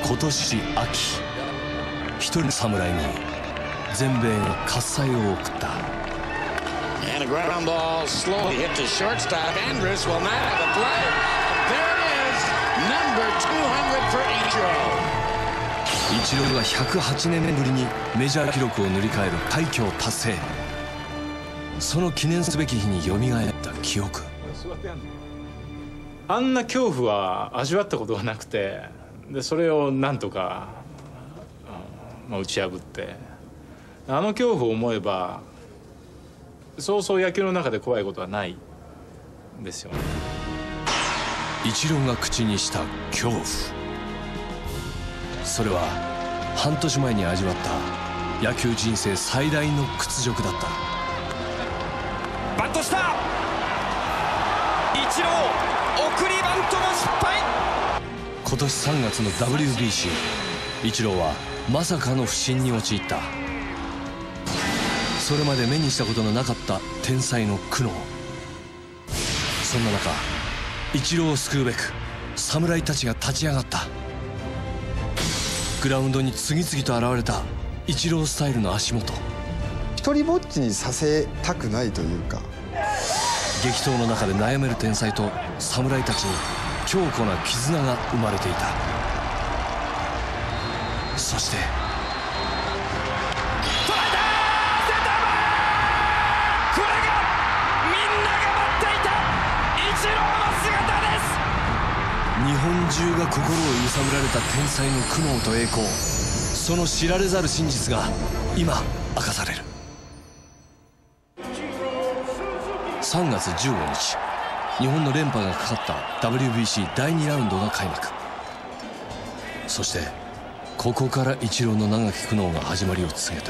今年秋、一人の侍に全米に喝采を送った。 And a ground ball slowly hit to shortstop. Andrus will not have a play. There it is, number 200 for Ichiro. イチローが108年ぶりにメジャー記録を塗り替える快挙を達成。その記念すべき日によみがえった記憶。 あんな恐怖は味わったことがなくて、でそれをなんとか、打ち破って、あの恐怖を思えばそうそう野球の中で怖いことはないんですよね。 イチローが口にした恐怖、それは半年前に味わった野球人生最大の屈辱だった。 バットした。イチロー送りバントの失敗。 今年3月の WBC、 イチローはまさかの不振に陥った。それまで目にしたことのなかった天才の苦悩。そんな中、イチローを救うべく侍たちが立ち上がった。グラウンドに次々と現れたイチロースタイルの足元。 一人ぼっちにさせたくないというか、 激闘の中で悩める天才と侍たちに強固な絆が生まれていた。そして捉えた。センター前。これがみんなが待っていたイチローの姿です。 日本中が心を揺さぶられた天才の苦悩と栄光、その知られざる真実が今明かされる。3月15日、日本の連覇がかかった WBC 第2ラウンドが開幕。そしてここからイチローの長き苦悩が始まりを告げた。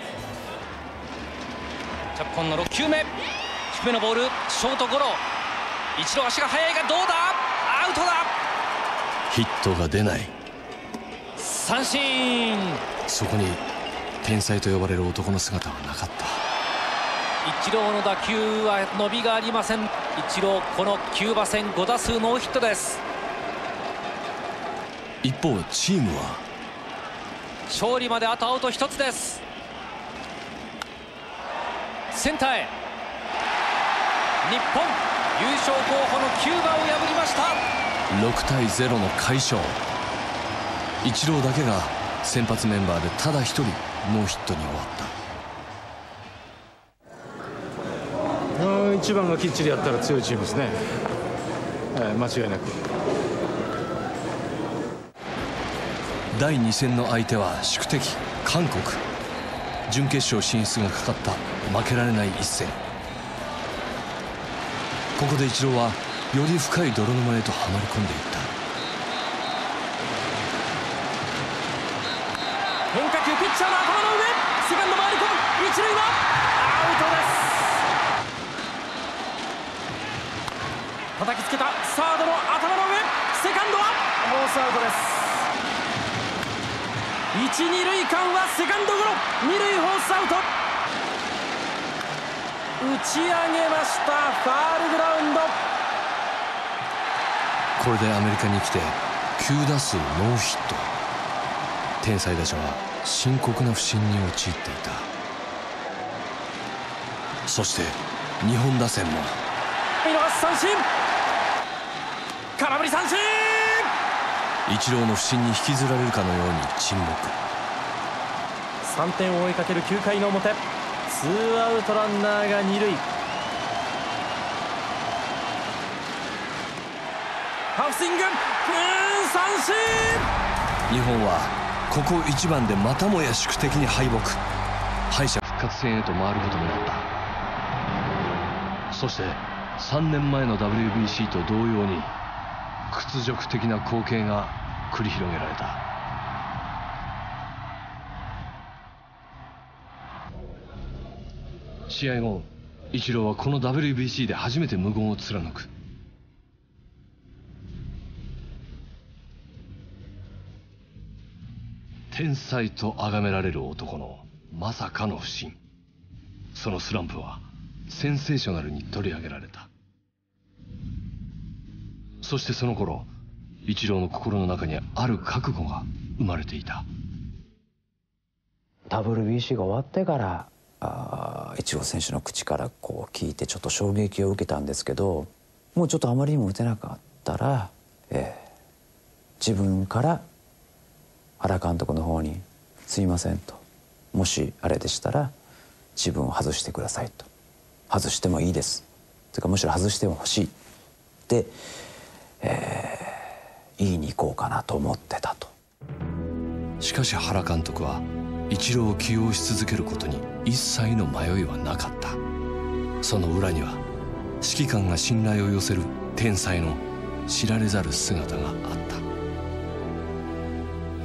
ジャポンの6球目、低めのボール、ショートゴロ。イチロー足が速いがどうだ。アウトだ。 ヒットが出ない。 三振。 そこに天才と呼ばれる男の姿はなかった。 イチローの打球は伸びがありません。イチローこのキューバ戦5打数ノーヒットです。 一方チームは勝利まであとアウト1つです。センターへ。日本優勝候補のキューバを破りました。 6対0の快勝。イチローだけが先発メンバーでただ一人ノーヒットに終わった。 1番がきっちりやったら強いチームですね、間違いなく。 第2戦の相手は宿敵韓国。準決勝進出がかかった負けられない一戦。ここでイチローはより深い泥沼へとはまり込んでいった。 変化球、ピッチャーの頭の上。セカンド回り込む。一塁はアウトです。叩きつけたサードの頭の上。セカンドはフォースアウトです。一・二塁間はセカンドゴロ。二塁フォースアウト。打ち上げました。ファールグラウンド。 これでアメリカに来て9打数ノーヒット。天才打者は深刻な不振に陥っていた。そして日本打線も見逃し三振。空振り三振。 イチローの不振に引きずられるかのように沈黙。 3点を追いかける9回の表。ツーアウトランナーが2塁。ハーフスイング、三振。 日本はここ1番でまたもや宿敵に敗北。敗者復活戦へと回ることになった。そして3年前の WBC と同様に屈辱的な光景が繰り広げられた。試合後、イチローはこの WBC で初めて無言を貫く。天才と崇められる男のまさかの不振。そのスランプはセンセーショナルに取り上げられた。そしてその頃、 イチローの心の中にある覚悟が生まれていた。 WBC が終わってからイチロー選手の口からこう聞いてちょっと衝撃を受けたんですけど、もうちょっとあまりにも打てなかったら、自分から原監督の方に「すいません」と「もしあれでしたら自分を外してください」と「外してもいいです」というかむしろ外しても欲しいって言いに行こうかなと思ってたと。 しかし原監督はイチローを起用し続けることに一切の迷いはなかった。その裏には指揮官が信頼を寄せる天才の知られざる姿があった。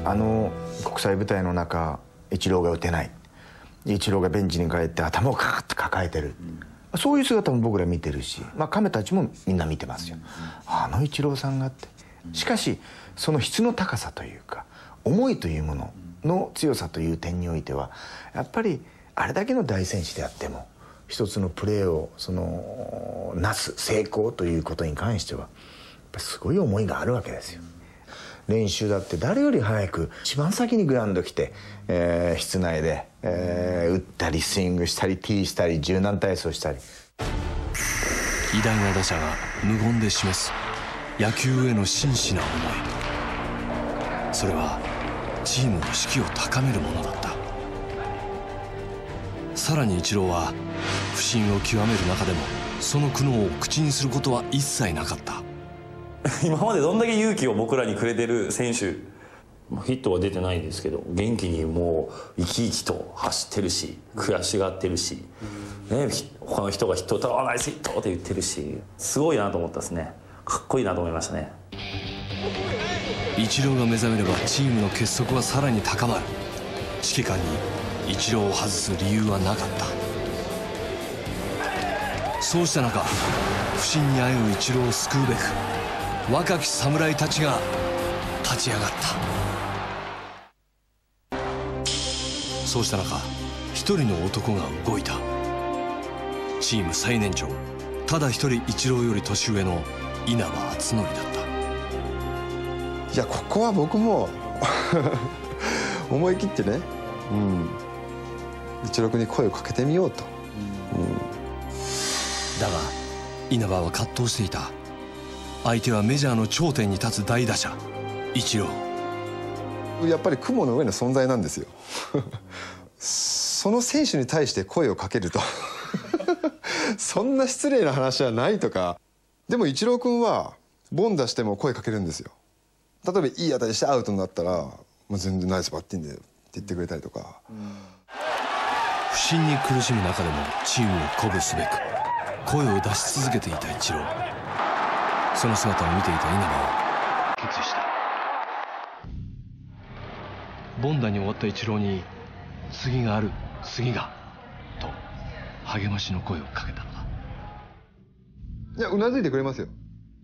あの国際舞台の中、イチローが打てない、イチローがベンチに帰って頭をカーッと抱えてる、そういう姿も僕ら見てるし、亀たちもみんな見てますよ。あのイチローさんがって。しかしその質の高さというか思いというものの強さという点においては、やっぱりあれだけの大選手であっても一つのプレーをなす成功ということに関してはやっぱりすごい思いがあるわけですよ。練習だって誰より早く一番先にグラウンド来て、室内で、打ったりスイングしたりティーしたり柔軟体操したり。 偉大な打者が無言で示す野球への真摯な思い、それはチームの士気を高めるものだった。さらにイチローは不振を極める中でもその苦悩を口にすることは一切なかった。 今までどんだけ勇気を僕らにくれてる選手、 ヒットは出てないんですけど元気にもう生き生きと走ってるし悔しがってるし、ね、他の人がヒット打ったら「ナイスヒット!」って言ってるし、すごいなと思ったですね。かっこいいなと思いましたね。 イチローが目覚めればチームの結束はさらに高まる。指揮官にイチローを外す理由はなかった。そうした中、不振にあえぐイチローを救うべく若き侍たちが立ち上がった。そうした中、一人の男が動いた。チーム最年長、ただ一人イチローより年上の稲葉篤紀だった。 いや、ここは僕も思い切ってね、イチロー君に声をかけてみようと。 だが稲葉は葛藤していた。相手はメジャーの頂点に立つ大打者イチロー。 やっぱり雲の上の存在なんですよその選手に対して声をかけるとそんな失礼な話はないとか。でもイチロー君は凡打しても声かけるんですよ。例えばいい当たりしてアウトになったらもう全然ナイスバッティングでって言ってくれたりとか。 不振に苦しむ中でもチームを鼓舞すべく声を出し続けていたイチロー。その姿を見ていた稲葉は決意した。凡打に終わったイチローに次がある、次がと励ましの声をかけたのだ。 いや、うなずいてくれますよ。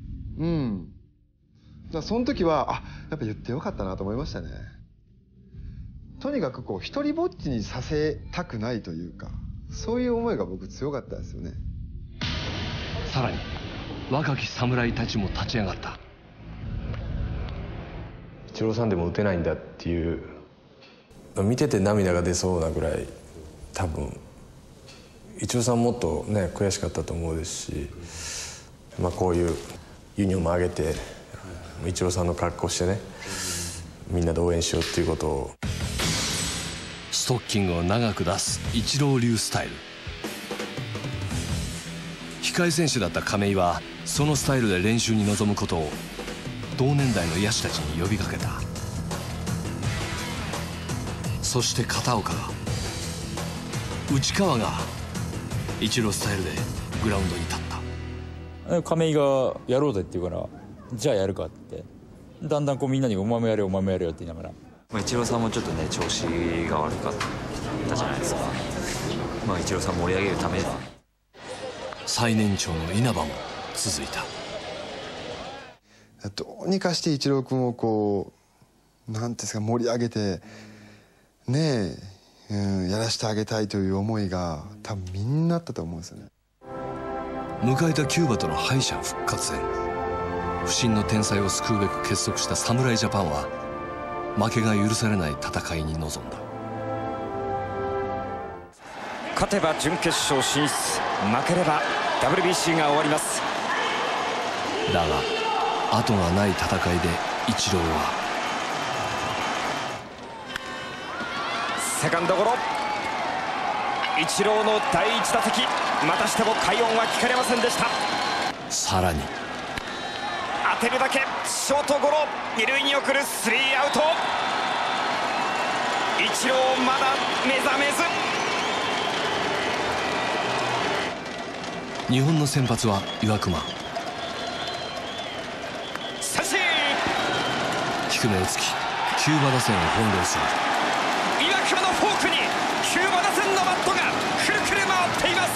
その時はやっぱ言ってよかったなと思いましたね。とにかくこう一人ぼっちにさせたくないというか、そういう思いが僕強かったですよね。 さらに若き侍たちも立ち上がった。 イチローさんでも打てないんだっていう、見てて涙が出そうなぐらい、多分イチローさんもっとね悔しかったと思うですし、こういうユニフォーム上げてイチローさんの格好してね、みんなで応援しようっていうことを。 ストッキングを長く出すイチロー流スタイル。控え選手だった亀井はそのスタイルで練習に臨むことを同年代の野手たちに呼びかけた。そして片岡が、内川がイチロースタイルでグラウンドに立った。 亀井がやろうぜって言うから、じゃあやるかって、だんだんこうみんなにお前もやれよお前もやれよって言いながら。 イチローさんもちょっとね調子が悪かったじゃないですか。イチローさん盛り上げるために最年長の稲葉も続いた。 どうにかしてイチロー君をこうなんていうんですか、盛り上げてねえ、やらせてあげたいという思いが多分みんなあったと思うんですよね。 迎えたキューバとの敗者復活戦。 不振の天才を救うべく結束した侍ジャパンは負けが許されない戦いに臨んだ。 勝てば準決勝進出、負ければ WBC が終わります。 だが後がない戦いでイチローはセカンドゴロ。イチローの第1打席、またしても快音は聞かれませんでした。 さらに当てるだけ、ショートゴロ、二塁に送る、スリーアウト。イチローまだ目覚めず。 日本の先発は岩隈。 三振。 低めをつきキューバ打線を翻弄する。 岩隈のフォークにキューバ打線のバットがくるくる回っています。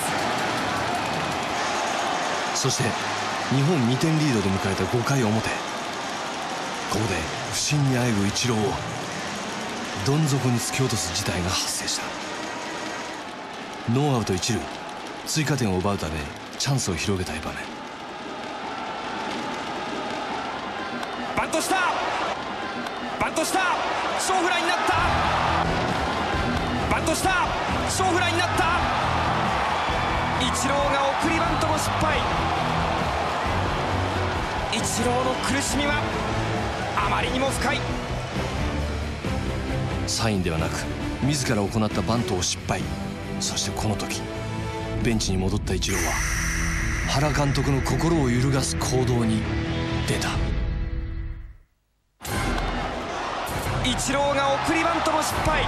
そして日本2点リードで迎えた5回表、ここで不振にあえぐイチローをどん底に突き落とす事態が発生した。ノーアウト一塁、追加点を奪うためチャンスを広げたい場面。 バントした、バントした、小フライになった。バントした、小フライになった。イチローが送りバントの失敗。イチローの苦しみはあまりにも深い。 サインではなく自ら行ったバントを失敗。そしてこの時ベンチに戻ったイチローは原監督の心を揺るがす行動に出た。 イチローが送りバントの失敗。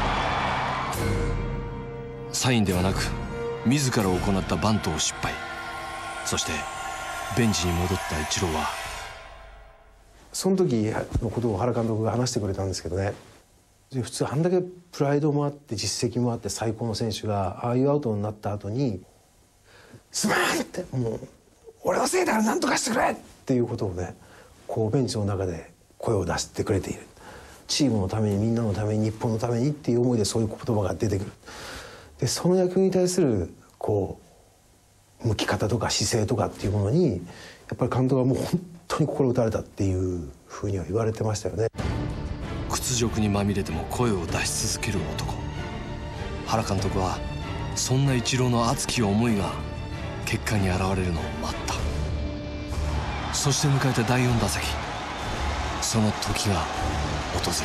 サインではなく自ら行ったバントを失敗。そしてベンチに戻ったイチローはその時のことを原監督が話してくれたんですけどね、普通あんだけプライドもあって実績もあって最高の選手がああいうアウトになった後に「すまん!」って「もう俺のせいだから何とかしてくれ!」っていうことをね、こうベンチの中で声を出してくれている。チームのために、みんなのために、日本のためにっていう思いでそういう言葉が出てくる。でその野球に対するこう向き方とか姿勢とかっていうものにやっぱり監督はもう本当に心打たれたっていうふうには言われてましたよね。 屈辱にまみれても声を出し続ける男。原監督はそんなイチローの熱き思いが結果に現れるのを待った。そして迎えた第4打席、その時が訪れた。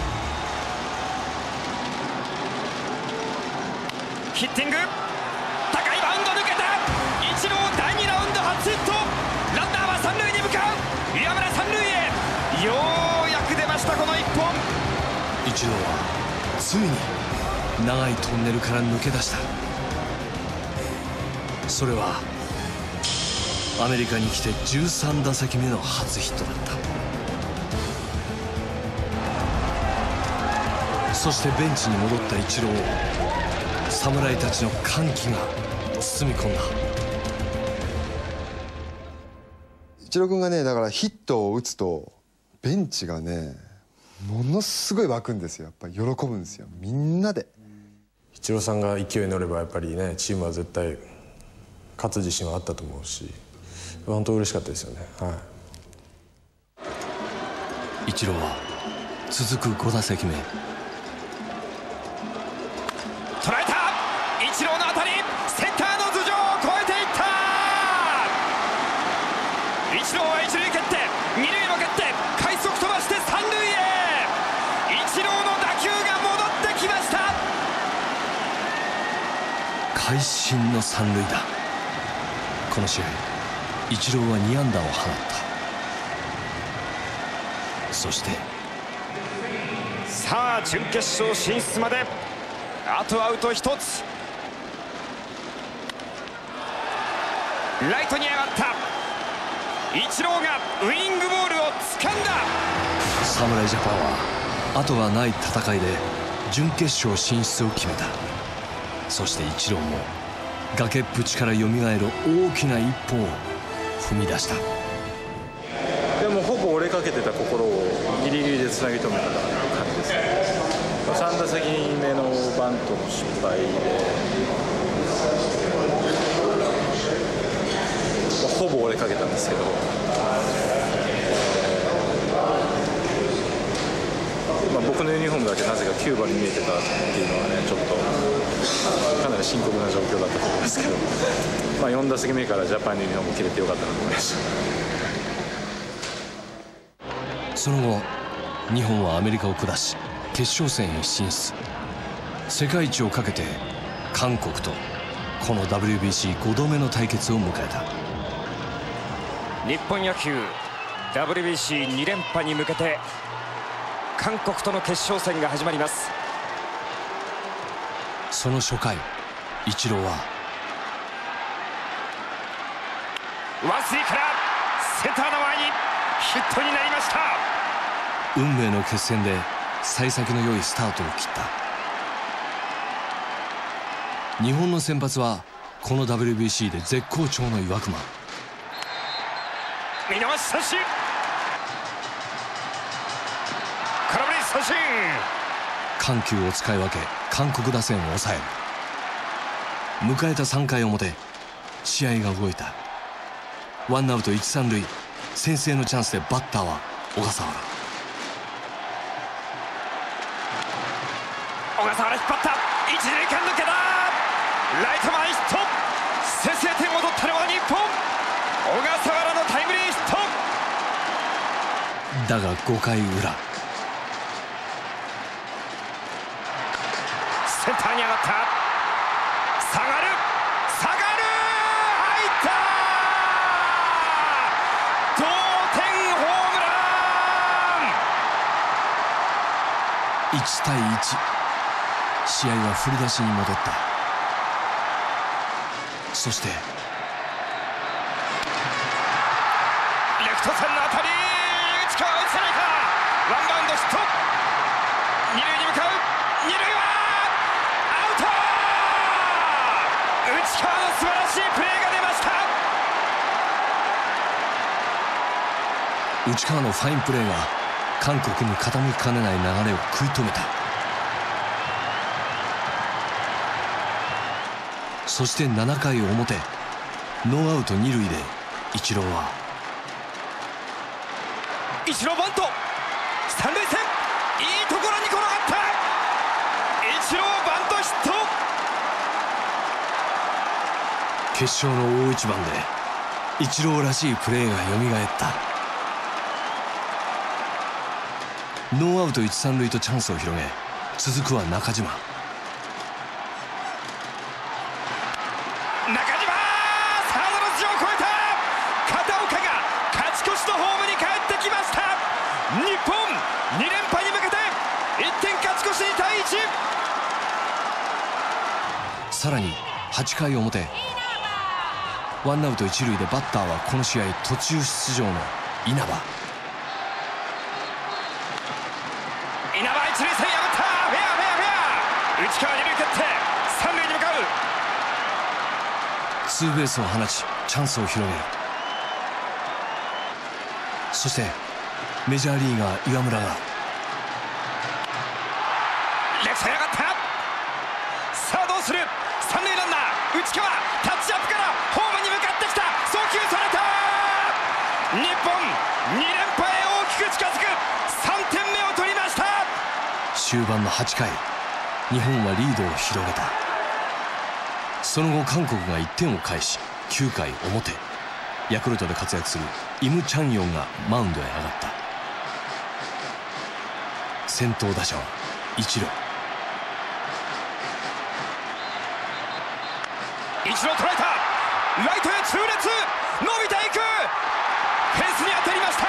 ヒッティング、高いバウンド抜けた。イチロー第2ラウンド初ヒット。ランナーは三塁に向かう。岩村三塁へ。ようやく出ました、この1本。 イチローはついに長いトンネルから抜け出した。それはアメリカに来て13打席目の初ヒットだった。そしてベンチに戻ったイチローを侍たちの歓喜が包み込んだ。 イチロー君がね、だからヒットを打つとベンチがねものすごい沸くんですよ。やっぱり喜ぶんですよ、みんなで。 イチローさんが勢いに乗ればやっぱりね、チームは絶対勝つ自信はあったと思うし、本当嬉しかったですよね。はい。 イチローは続く5打席目。 捉えた。イチローの当たり、センターの頭上を越えていった。イチローは一塁蹴って二塁も蹴って快速飛ばして三塁へ。イチローの打球が戻ってきました。 会心の三塁打。この試合イチローは2安打を放った。そしてさあ準決勝進出まであとアウト1つ。ライトに上がった。イチローがウイングボールを掴んだ。 侍ジャパンは後がない戦いで準決勝進出を決めた。そしてイチローも崖っぷちからよみがえる大きな一歩を踏み出した。 でもほぼ折れかけてた心をギリギリでつなぎ止めた感じですね。3打席目のバントの失敗でほぼ折れかけたんですけど、 僕のユニフォームだけなぜか9番に見えてたっていうのはね、ちょっとかなり深刻な状況だったと思いますけど、4打席目からジャパンのユニフォーム着れてよかったなと思いました。 その後日本はアメリカを下し決勝戦へ進出。世界一をかけて韓国とこの WBC5 度目の対決を迎えた。 日本野球 WBC2 連覇に向けて韓国との決勝戦が始まります。 その初回、イチローはワンスリーからセンターの前にヒットになりました。 運命の決戦で幸先の良いスタートを切った。日本の先発はこの WBC で絶好調の岩隈。 見逃し三振、空振り三振。 緩急を使い分け韓国打線を抑える。迎えた3回表、試合が動いた。ワンアウト1、3塁、先制のチャンスでバッターは小笠原。 小笠原引っ張った、一塁間抜けた、ライト前ヒット。先制点を取ったのは日本、小笠原のタイムリーヒット。 だが5回裏、 センターに上がった、下がる下がる、入った、同点ホームラン。 1対1、試合は振り出しに戻った。そしてレフト線の当たり、内川打つじゃないか、ワンバウンドヒット。二塁に向かう、二塁はアウト。内川の素晴らしいプレーが出ました。 内川のファインプレーが韓国に傾きかねない流れを食い止めた。そして7回表、ノーアウト2塁でイチローはイチローバント、三塁線いいところに転がった、イチローバントヒット。 決勝の大一番でイチローらしいプレーがよみがえった。ノーアウト1、3塁とチャンスを広げ、続くは中島。 中島、サードの頭上を越えた、片岡が勝ち越しのホームに帰ってきました。日本2連覇に向けて1点勝ち越し2対1。 さらに8回表、ワンアウト1塁でバッターはこの試合途中出場の稲葉。 稲葉一塁線破った、フェアフェアフェア、内川二塁蹴って三塁に向かう。 ツーベースを放ちチャンスを広げる。そしてメジャーリーガー岩村がレフトへ上がった、さあどうする、三塁ランナー内川タッチアップからホームに向かってきた、送球された。日本2連覇へ大きく近づく3点目を取りました。 終盤の8回、日本はリードを広げた。その後韓国が1点を返し、9回表、ヤクルトで活躍するイム・チャンヨンがマウンドへ上がった。先頭打者はイチロー。 イチロー捉えた、ライトへ痛烈、伸びていく、フェンスに当たりました。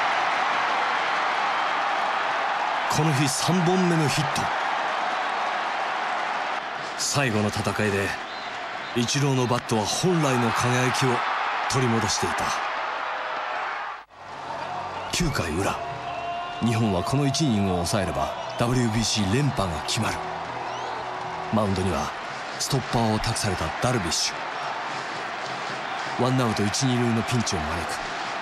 この日3本目のヒット。最後の戦いでイチローのバットは本来の輝きを取り戻していた。9回裏、日本はこの1イニングを抑えれば WBC 連覇が決まる。マウンドにはストッパーを託されたダルビッシュ。ワンアウト1、2塁のピンチを招く。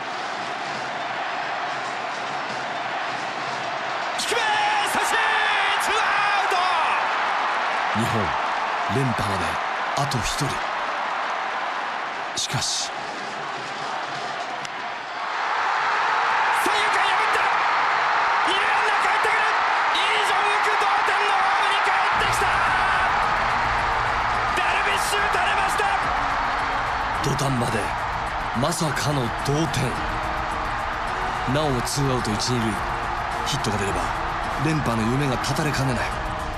低め三振、ツーアウト。 日本連覇まであと1人。しかし三遊間破った、二塁ランナー帰ってくる、 壇場でまさかの同点。なおもツーアウト1、2塁。ヒットが出れば連覇の夢が絶たれかねない。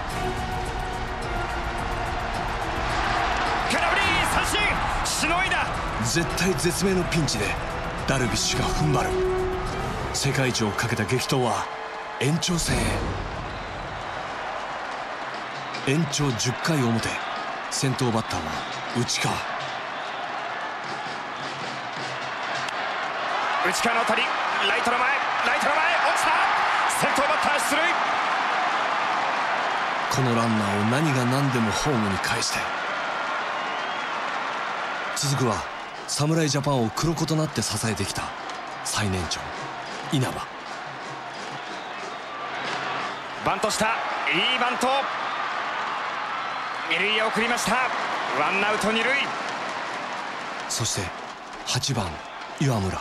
空振り三振、しのいだ。 絶対絶命のピンチでダルビッシュが踏ん張る。世界一をかけた激闘は延長戦へ。延長10回表、先頭バッターは内川。 内川の当たり、ライトの前、落ちた。先頭バッター出塁。 このランナーを何が何でもホームに返したい。続くは侍ジャパンを黒子となって支えてきた最年長稲葉。 バントした、いいバント。二塁へ送りました。ワンアウト二塁。 そして8番岩村。 レ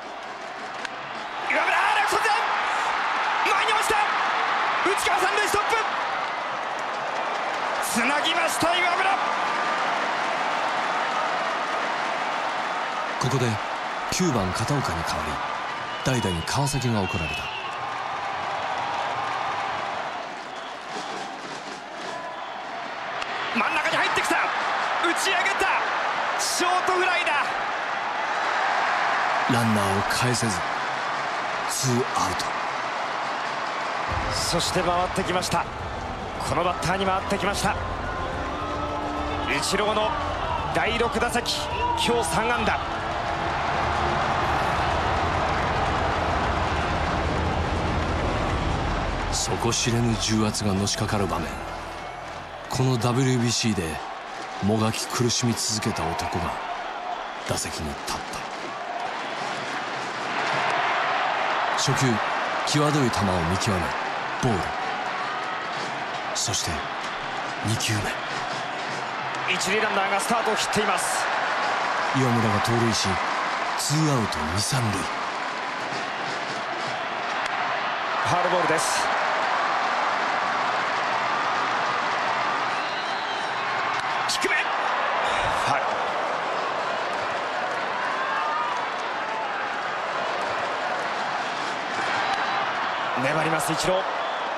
フト前、前に落ちた。内川三塁ストップ。つなぎました岩村。 ここで9番片岡に代わり代打に川崎が送られた。 真ん中に入ってきた。打ち上げた。ショートフライだ。 ランナーを返せずツーアウト。 そして回ってきました。このバッターに回ってきました。イチローの第6打席、今日3安打。 底知れぬ重圧がのしかかる場面。この WBC でもがき苦しみ続けた男が打席に立った。初球際どい球を見極めボール。そして2球目。 一塁ランナーがスタートを切っています。 岩村が盗塁しツーアウト2、3塁。 ファウルボールです。低め、ファウル。粘りますイチロー。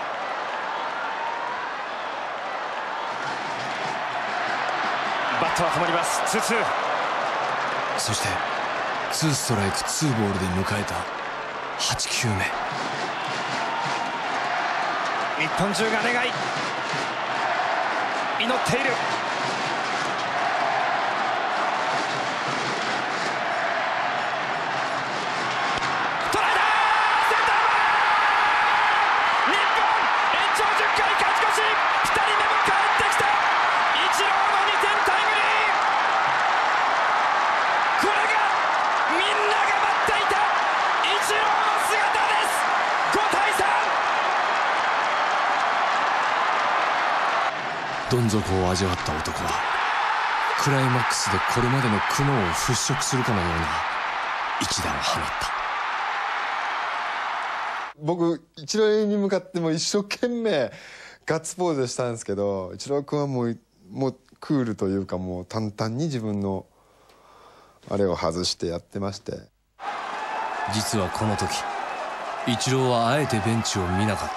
バットは止まります。ツーツー。 そしてツーストライクツーボールで迎えた8球目。 日本中が願い祈っている。トライだ。センター前。日本延長10回勝ち越し。2人目も帰ってきた。イチローの2点タイムリー。これがみんなが待っていたイチローの姿です。5対3。 どん底を味わった男はクライマックスでこれまでの苦悩を払拭するかのような一打を放った。 僕イチローに向かっても一生懸命ガッツポーズしたんですけど、イチロー君はもうクールというか、もう淡々に自分のあれを外してやってまして。 実はこの時イチローはあえてベンチを見なかった。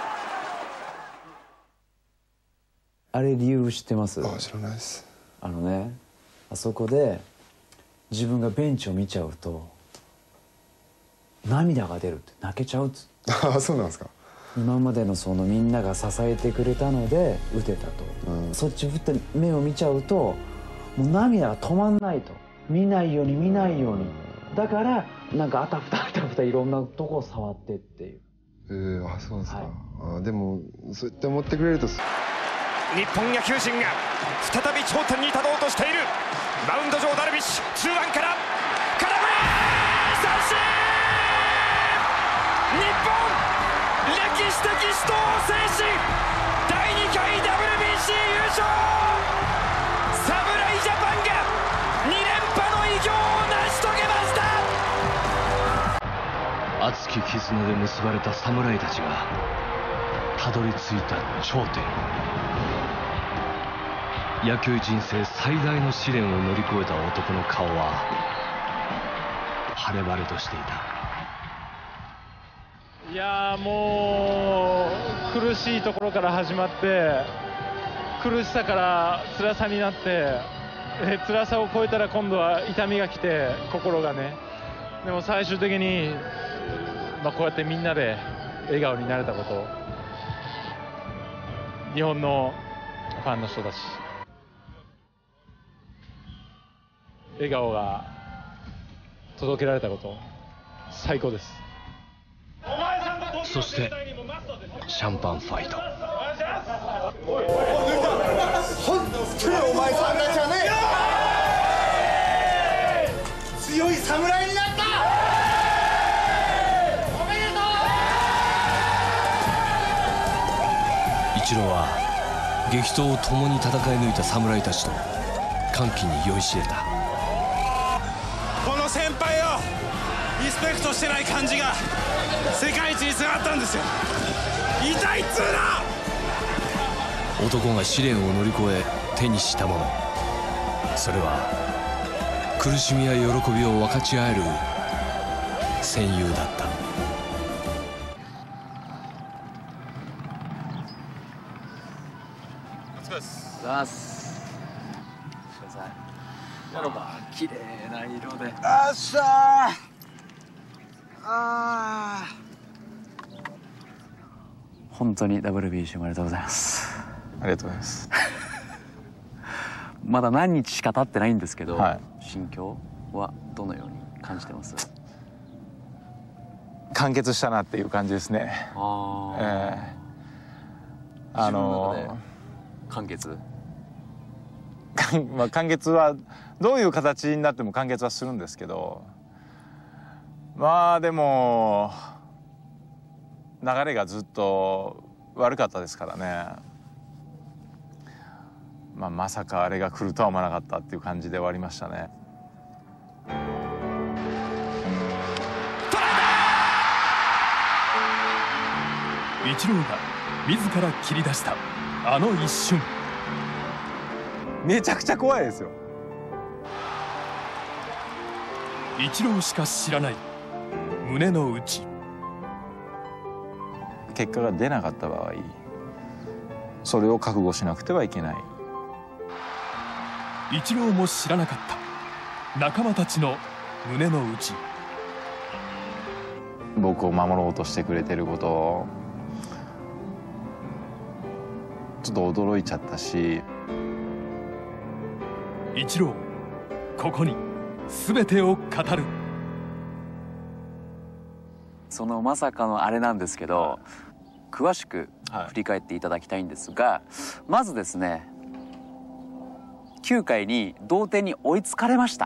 あれ理由知ってます？ 知らないです。 あそこで自分がベンチを見ちゃうと涙が出るって、泣けちゃうっつって。 あ、そうなんですか。 今までのそのみんなが支えてくれたので打てたと、そっち振って目を見ちゃうともう涙が止まんないと。見ないように見ないように。だからなんかあたふたあたふたいろんなとこを触ってっていう。 あ、そうですか。でもそうやって思ってくれると。 日本野球陣が再び頂点に立とうとしている。マウンド上ダルビッシュ、ツーワンから空振り三振。日本歴史的死闘を制し第2回 WBC 優勝。侍ジャパンが2連覇の偉業を成し遂げました。 熱き絆で結ばれた侍たちがたどり着いた頂点。 野球人生最大の試練を乗り越えた男の顔は晴れ晴れとしていた。 いやもう苦しいところから始まって、苦しさから辛さになって、辛さを超えたら今度は痛みが来て、心がね。でも最終的に、こうやってみんなで笑顔になれたこと、日本のファンの人たち、笑顔が届けられたこと、最高です。 そしてシャンパンファイト。 本当にお前さんたちはね、強い侍になった。おめでとう。イチローは激闘を共に戦い抜いた侍たちと歓喜に酔いしれた。 この先輩をリスペクトしてない感じが世界一につながったんですよ。痛いっつうな。 男が試練を乗り越え手にしたもの、それは苦しみや喜びを分かち合える戦友だった。 お疲れっす。 ざーす。やろうか。綺麗な色で。 あっしゃー。 本当に WBC おめでとうございます。 ありがとうございます。 まだ何日しか経ってないんですけど、 はい、 心境はどのように感じてます？ 完結したなっていう感じですね。 自分の中で完結？ 完結はどういう形になっても完結はするんですけど、でも流れがずっと悪かったですからね。まさかあれが来るとは思わなかったっていう感じで終わりましたね。 イチローが自ら切り出したあの一瞬、 めちゃくちゃ怖いですよ。 イチローしか知らない胸の内。 結果が出なかった場合、それを覚悟しなくてはいけない。 イチローも知らなかった仲間たちの胸の内。 僕を守ろうとしてくれてることをちょっと驚いちゃったし、 イチロー、ここに全てを語る。 そのまさかのあれなんですけど、詳しく振り返っていただきたいんですが、まずですね、9回に同点に追いつかれました。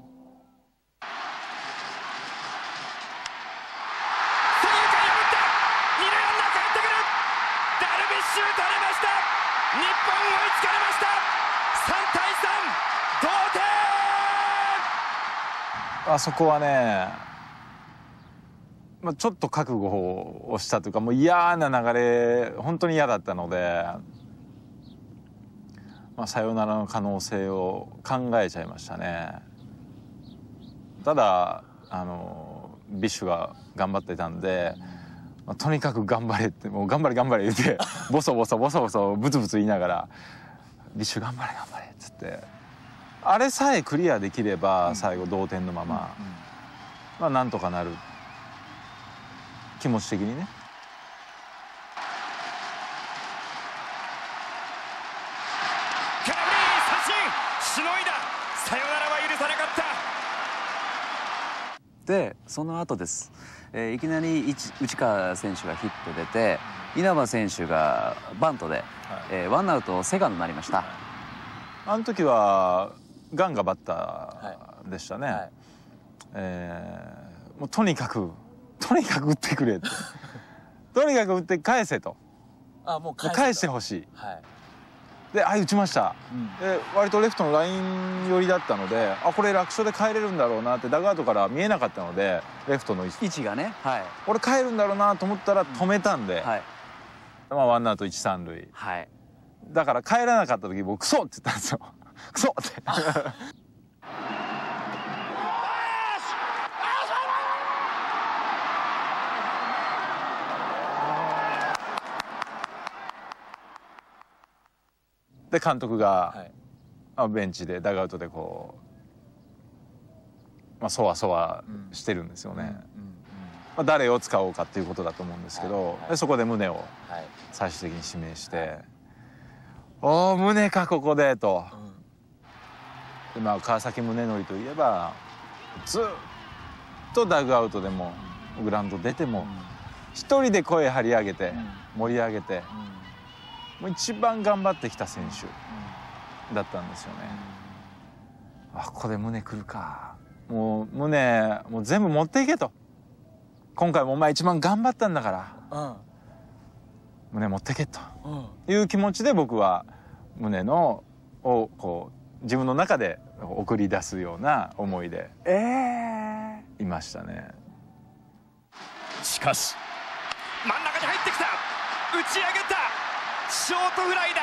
あそこはね、ちょっと覚悟をしたというか、もう嫌な流れ、本当に嫌だったので、サヨナラの可能性を考えちゃいましたね。ただビッシュが頑張ってたんで、とにかく頑張れって、もう頑張れ頑張れ言ってボソボソボソボソブツブツ言いながら、ビッシュ頑張れ頑張れっつって、あれさえクリアできれば最後同点のまま、なんとかなる、気持ち的にね。 空振り三振、しのいだ。サヨナラは許さなかった。 でその後です、いきなり内川選手がヒット出て、稲葉選手がバントで、ワンアウトセカンドになりました。 あの時はガンがバッターでしたね。もうとにかく打ってくれってとにかく打って返せと、もう返してほしい、で打ちました、で割とレフトのライン寄りだったので、これ楽勝で帰れるんだろうなって、ダグアウトから見えなかったので、レフトの位置がね、 これ帰るんだろうなと思ったら止めたんで、ワンアウト一三塁、 だから帰らなかった時僕クソって言ったんですよ。クソってで監督が、ベンチでダグアウトでこう、そわそわしてるんですよね。誰を使おうかっていうことだと思うんですけど、でそこで宗を最終的に指名して「おお宗かここで」と。で川崎宗則といえばずっとダグアウトでもグラウンド出ても一人で声張り上げて盛り上げて。もう一番頑張ってきた選手だったんですよね。ここで宗来るか、もう宗もう全部持っていけと、今回もお前一番頑張ったんだから宗持ってけという気持ちで僕は宗のをこう自分の中で送り出すような思いでいましたね。 しかし真ん中に入ってきた、打ち上げた、ショートフライ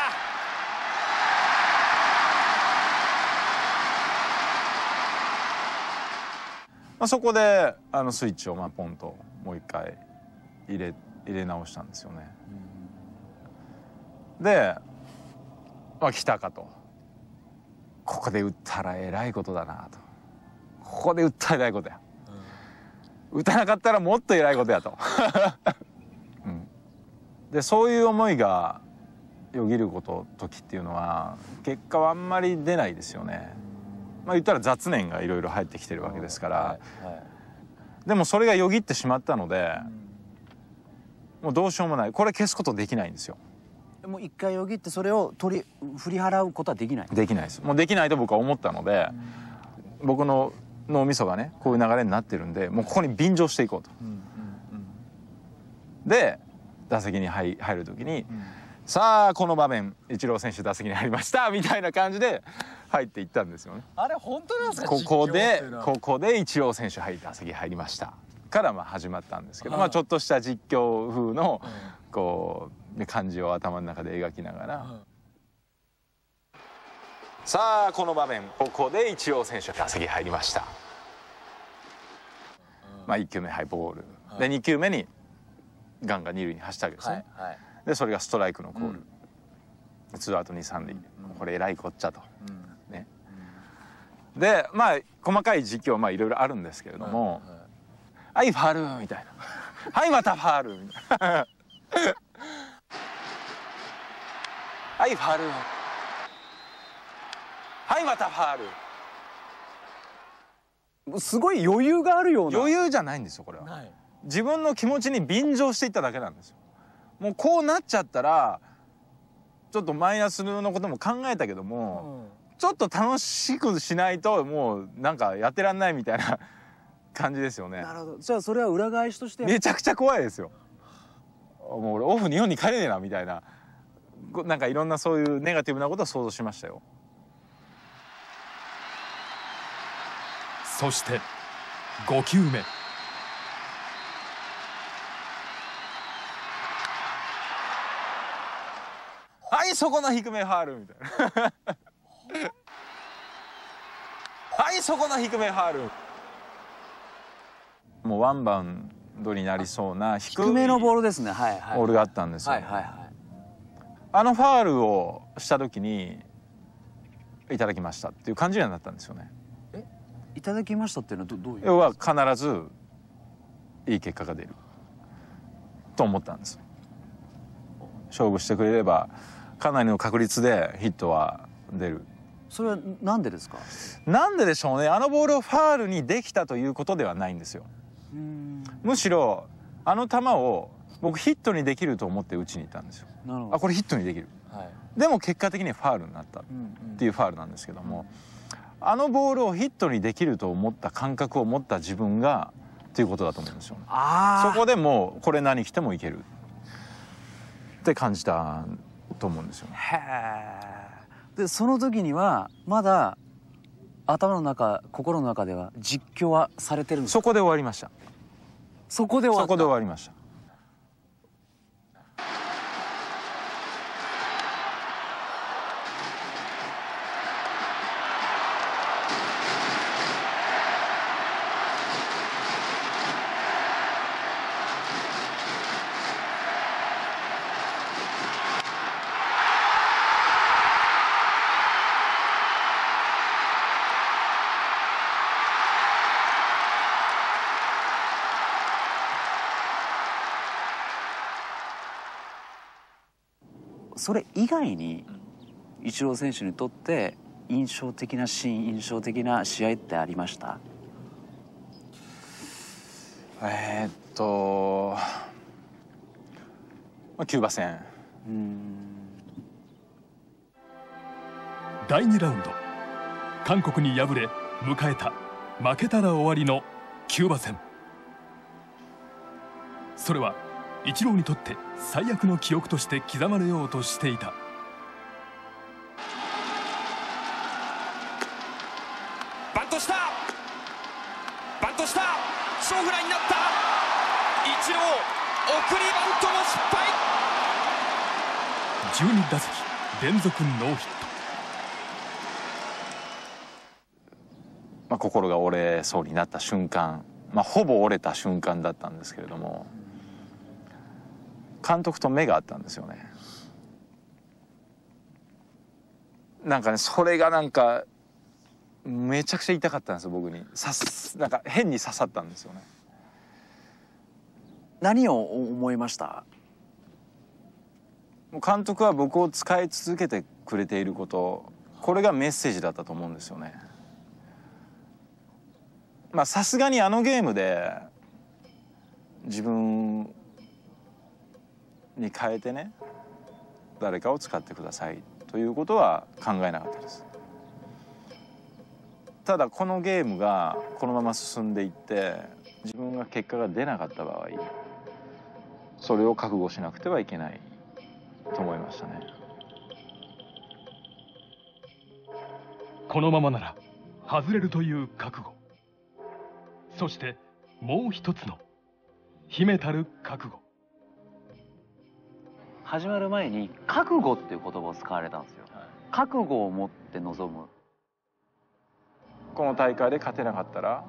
だ。 そこでスイッチをポンともう一回入れ直したんですよね。で、来たかと、ここで打ったらえらいことだなと、ここで打ったらえらいことや、打たなかったらもっとえらいことやと、でそういう思いがよぎる時っていうのは結果はあんまり出ないですよね。言ったら雑念がいろいろ入ってきてるわけですから、でもそれがよぎってしまったので、もうどうしようもない、これ消すことできないんですよ。 もう一回よぎってそれを振り払うことはできない。 できないです。もうできないと僕は思ったので、僕の脳みそがねこういう流れになってるんで、もうここに便乗していこうと。で打席に入る時に、さあこの場面イチロー選手打席に入りましたみたいな感じで入っていったんですよね。 あれ本当なんですか？ ここでイチロー選手打席入りましたから始まったんですけど、ちょっとした実況風のこう感じを頭の中で描きながら、さあこの場面ここでイチロー選手打席入りました。1球目ボールで2球目にガンが2塁に走ったわけですね。でそれがストライクのコール、ツーアウト2、3塁、これえらいこっちゃと、ね。で細かい実況いろいろあるんですけれども、はいファールみたいな、はいまたファールみたいな、はいファール、はいまたファール。 すごい余裕があるような。 余裕じゃないんですよこれは。自分の気持ちに便乗していっただけなんですよ。もうこうなっちゃったらちょっとマイナスのことも考えたけども、ちょっと楽しくしないともうなんかやってらんないみたいな感じですよね。 なるほど。じゃあそれは裏返しとしてめちゃくちゃ怖いですよ。もう俺オフ日本に帰れねえなみたいな、なんかいろんなそういうネガティブなことを想像しましたよ。 そして5球目。 はいそこの低めファールみたいなはいそこの低めファール。もうワンバウンドになりそうな低めのボールですね。 ボールがあったんですよ。あのファールをした時にいただきましたっていう感じにはなったんですよね。 いただきましたっていうのはどういう？ 要は必ずいい結果が出ると思ったんです。勝負してくれればかなりの確率でヒットは出る。 それはなんでですか？ なんででしょうね。あのボールをファールにできたということではないんですよ。むしろあの球を僕ヒットにできると思って打ちに行ったんですよ。これヒットにできる、でも結果的にファールになったっていうファールなんですけども、あのボールをヒットにできると思った感覚を持った自分がっていうことだと思うんですよね。そこでもうこれ何来てもいけるって感じたと思うんですよね。 でその時にはまだ頭の中心の中では実況はされてるんですか？ そこで終わりました。 そこで終わりました。 それ以外にイチロー選手にとって印象的なシーン、印象的な試合ってありました？ キューバ戦。 第2ラウンド、韓国に敗れ迎えた負けたら終わりのキューバ戦。それはイチローにとって最悪の記憶として刻まれようとしていた。 バントした、バントした、ショーフライになった。イチロー送りバントの失敗。 12打席連続ノーヒット。 心が折れそうになった瞬間、ほぼ折れた瞬間だったんですけれども、監督と目が合ったんですよね。なんかね、それがなんかめちゃくちゃ痛かったんですよ、僕に。なんか変に刺さったんですよね。 何を思いました？ 監督は僕を使い続けてくれていること、これがメッセージだったと思うんですよね。さすがにあのゲームで自分に変えてね、誰かを使ってくださいということは考えなかったです。ただこのゲームがこのまま進んでいって自分が結果が出なかった場合、それを覚悟しなくてはいけないと思いましたね。 このままなら外れるという覚悟、そしてもう一つの秘めたる覚悟。 始まる前に覚悟っていう言葉を使われたんですよ。覚悟を持って臨む。 この大会で勝てなかったら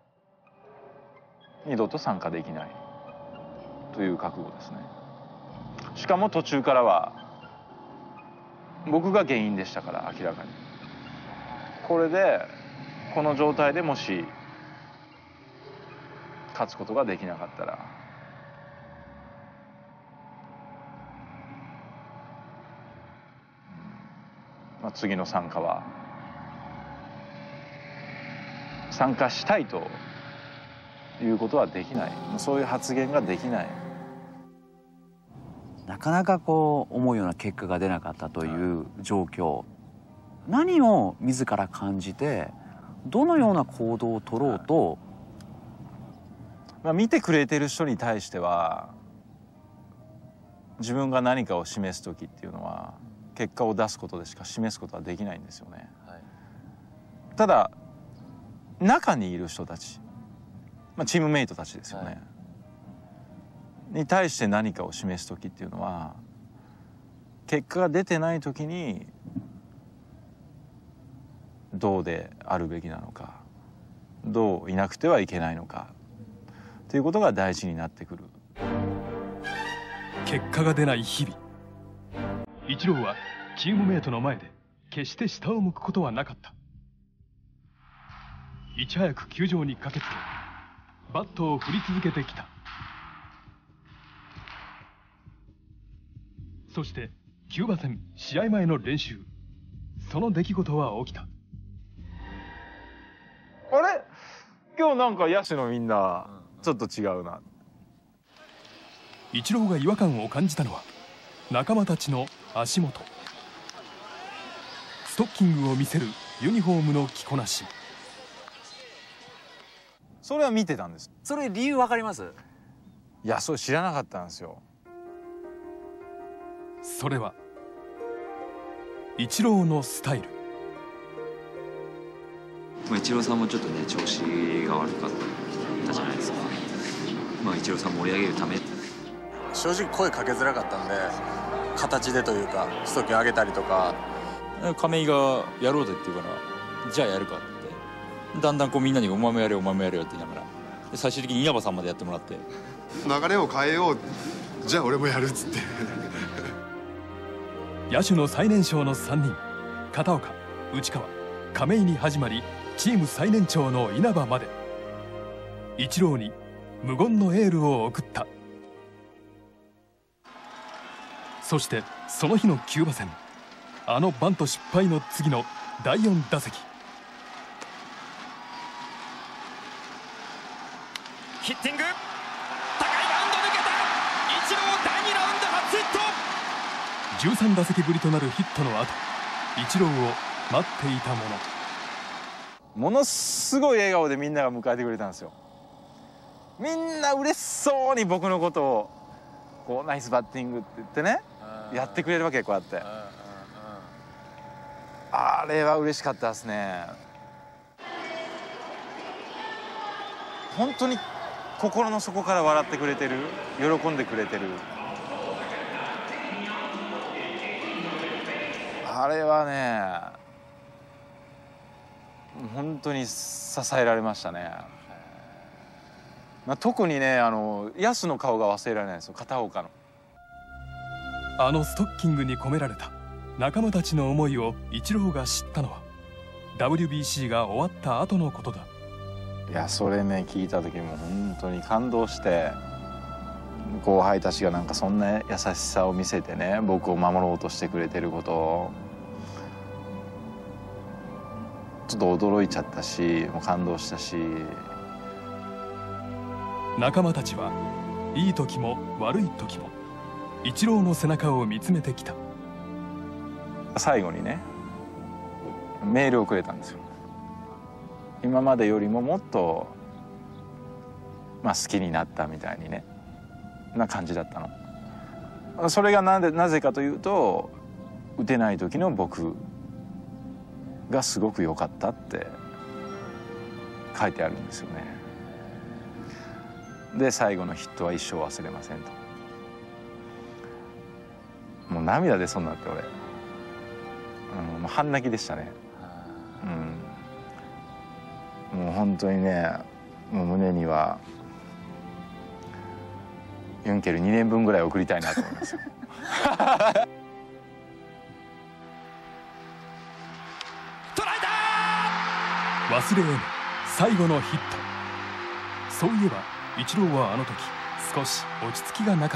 二度と参加できないという覚悟ですね。しかも途中からは僕が原因でしたから、明らかに。これでこの状態でもし勝つことができなかったら、次の参加は参加したいということはできない。そういう発言ができない。 なかなか思うような結果が出なかったという状況、何を自ら感じてどのような行動を取ろうと、 見てくれてる人に対しては自分が何かを示す時っていうのは結果を出すことでしか示すことはできないんですよね。ただ中にいる人たち、チームメイトたちですよね、に対して何かを示す時っていうのは、結果が出てない時にどうであるべきなのか、どういなくてはいけないのかということが大事になってくる。 結果が出ない日々、イチローはチームメイトの前で決して下を向くことはなかった。いち早く球場に駆けつけバットを振り続けてきた。そしてキューバ戦試合前の練習、その出来事は起きた。 あれ、今日なんか野手のみんなちょっと違うな。 イチローが違和感を感じたのは仲間たちの足元。ストッキングを見せるユニフォームの着こなし。 それは見てたんです。 それ理由わかります？ いや、それ知らなかったんですよ。 それはイチローのスタイル。 イチローさんもちょっとね、調子が悪かったじゃないですか。イチローさん盛り上げるため、 正直声かけづらかったんで、形でというかストッキング上げたりとか。 亀井がやろうぜって言うから、じゃあやるかって、だんだんみんなにお前もやれよお前もやれよって言いながら、最終的に稲葉さんまでやってもらって、 流れを変えよう、じゃあ俺もやるっつって野手の最年少の3人、片岡、内川、亀井に始まり、チーム最年長の稲葉まで、イチローに無言のエールを送った。 そしてその日のキューバ戦、あのバント失敗の次の第4打席。 ヒッティング、高いバウンド抜けた。イチロー第2ラウンド初ヒット。 13打席ぶりとなるヒットの後、イチローを待っていたもの。 ものすごい笑顔でみんなが迎えてくれたんですよ。みんな嬉しそうに僕のことをこうナイスバッティングって言ってね、やってくれるわけ。こうやってあれは嬉しかったですね。本当に心の底から笑ってくれてる、喜んでくれてる。あれはね、本当に支えられましたね。特にね、ヤスの顔が忘れられないですよ、片岡の。 あのストッキングに込められた仲間たちの思いをイチローが知ったのは WBC が終わった後のことだ。 いや、それね、聞いた時も本当に感動して、後輩たちがなんかそんな優しさを見せてね、僕を守ろうとしてくれてることをちょっと驚いちゃったし、もう感動したし。 仲間たちはいい時も悪い時もイチローの背中を見つめてきた。 最後にね、メールをくれたんですよ。今までよりももっと、好きになったみたいにね、な感じだったの。それがなぜかというと、打てない時の僕がすごく良かったって書いてあるんですよね。で、最後のヒットは一生忘れませんと。もう涙出そうになって俺、もう半泣きでしたね。もう本当にね、もう胸にはユンケル2年分ぐらい送りたいなと思いますよ。 忘れ得ぬ最後のヒット。そういえばイチローはあの時少し落ち着きがなかった。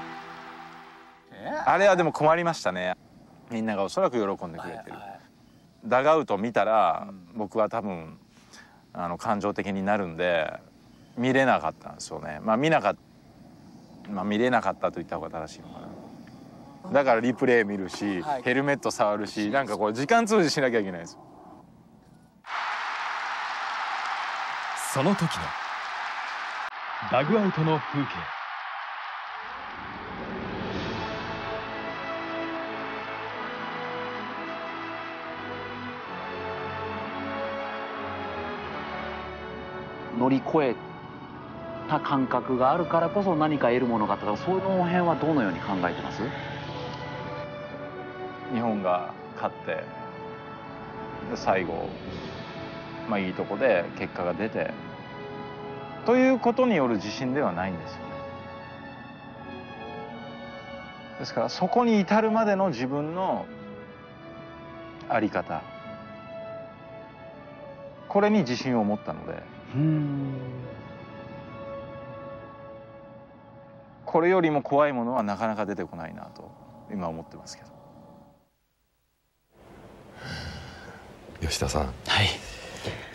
あれはでも困りましたね。みんながおそらく喜んでくれてる。ダグアウト見たら、僕は多分感情的になるんで見れなかったんですよね。見れなかったと言った方が正しいのかな。だからリプレイ見るし、ヘルメット触るし、なんかこう時間通じしなきゃいけないです。 その時のダグアウトの風景。 乗り越えた感覚があるからこそ何か得るものがあったとか、その辺はどのように考えてます？ 日本が勝ってで最後、いいとこで結果が出てということによる自信ではないんですよね。ですからそこに至るまでの自分の在り方、これに自信を持ったので、これよりも怖いものはなかなか出てこないなと今思ってますけど。 吉田さん、 はい、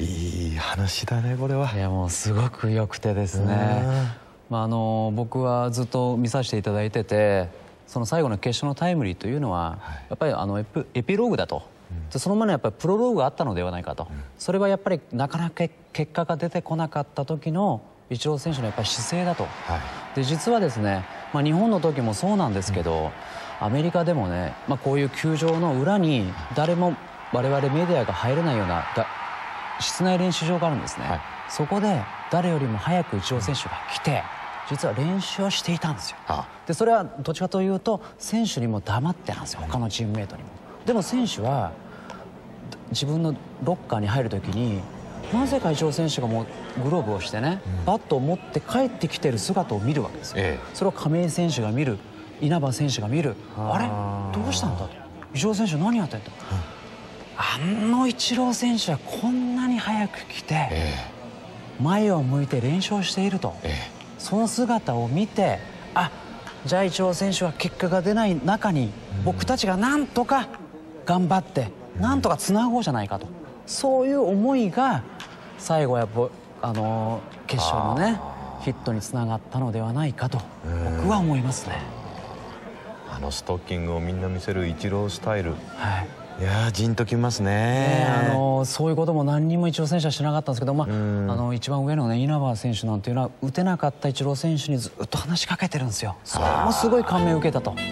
いい話だねこれは。 いやもうすごく良くてですね、僕はずっと見させていただいてて、その最後の決勝のタイムリーというのは、やっぱりエピローグだと、その前のやっぱりプロローグがあったのではないかと、それはやっぱりなかなか結果が出てこなかった時のイチロー選手のやっぱり姿勢だと、で実はですね、日本の時もそうなんですけど、アメリカでもね、こういう球場の裏に誰も我々メディアが入れないような室内練習場があるんですね、そこで誰よりも早くイチロー選手が来て実は練習をしていたんですよ。でそれはどっちかというと選手にも黙ってなんですよ、他のチームメートにも。でも選手は自分のロッカーに入る時になぜかイチロー選手がもうグローブをしてね、バットを持って帰ってきてる姿を見るわけですよ、それを亀井選手が見る、稲葉選手が見る、あれどうしたんだと、イチロー選手何やってんだ、あのイチロー選手はこんなに早く来て、前を向いて練習していると、その姿を見て、 じゃあイチロー選手は結果が出ない中に僕たちがなんとか頑張ってなんとかつなごうじゃないかと、そういう思いが最後やっぱ決勝のねヒットにつながったのではないかと僕は思いますね。 あのストッキングをみんな見せるイチロースタイル、いやーじんときますね。 そういうことも何人もイチロー選手はしなかったんですけど、一番上のね稲葉選手なんていうのは打てなかったイチロー選手にずっと話しかけてるんですよ。それもすごい感銘を受けたと。